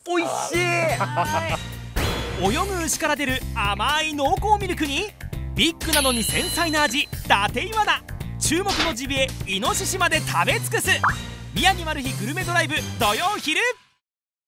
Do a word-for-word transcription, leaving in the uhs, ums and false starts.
おいしい。 泳ぐ牛から出る甘い濃厚ミルクにビッグなのに繊細な味伊達イワナ、注目のジビエイノシシまで食べ尽くす宮城マル秘グルメドライブ土曜昼。